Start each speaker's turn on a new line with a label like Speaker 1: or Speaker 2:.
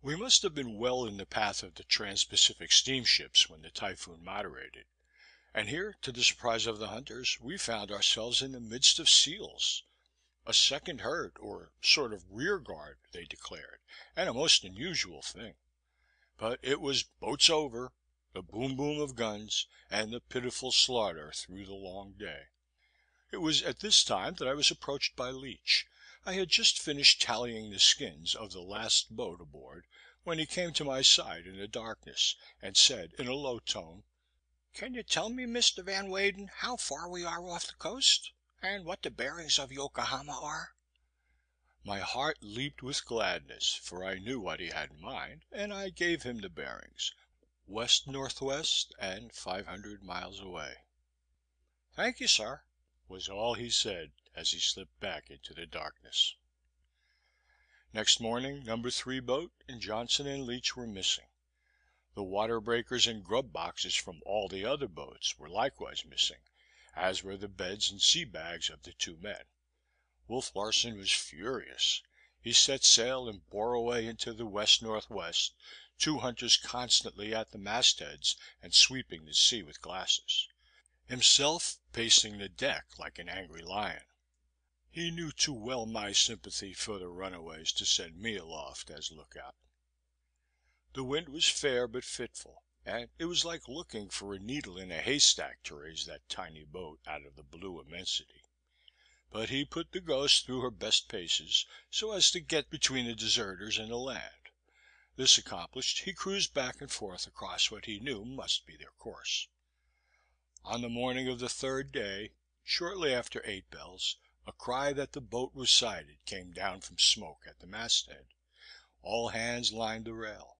Speaker 1: We must have been well in the path of the Trans Pacific steamships when the typhoon moderated, and here, to the surprise of the hunters, we found ourselves in the midst of seals. A second herd, or sort of rear guard, they declared, and a most unusual thing. But it was boats over, the boom boom of guns, and the pitiful slaughter through the long day. It was at this time that I was approached by Leach. I had just finished tallying the skins of the last boat aboard, when he came to my side in the darkness, and said in a low tone, "Can you tell me, Mr. Van Weyden, how far we are off the coast, and what the bearings of Yokohama are?" My heart leaped with gladness, for I knew what he had in mind, and I gave him the bearings, west-northwest, and 500 miles away. "Thank you, sir," was all he said as he slipped back into the darkness. Next morning, number 3 boat and Johnson and Leach were missing. The water breakers and grub boxes from all the other boats were likewise missing, as were the beds and sea bags of the 2 men. Wolf Larsen was furious. He set sail and bore away into the west-northwest, 2 hunters constantly at the mastheads and sweeping the sea with glasses, himself pacing the deck like an angry lion. He knew too well my sympathy for the runaways to send me aloft as lookout. The wind was fair but fitful, and it was like looking for a needle in a haystack to raise that tiny boat out of the blue immensity. But he put the Ghost through her best paces, so as to get between the deserters and the land. This accomplished, he cruised back and forth across what he knew must be their course. On the morning of the 3rd day, shortly after 8 bells, a cry that the boat was sighted came down from smoke at the masthead. All hands lined the rail.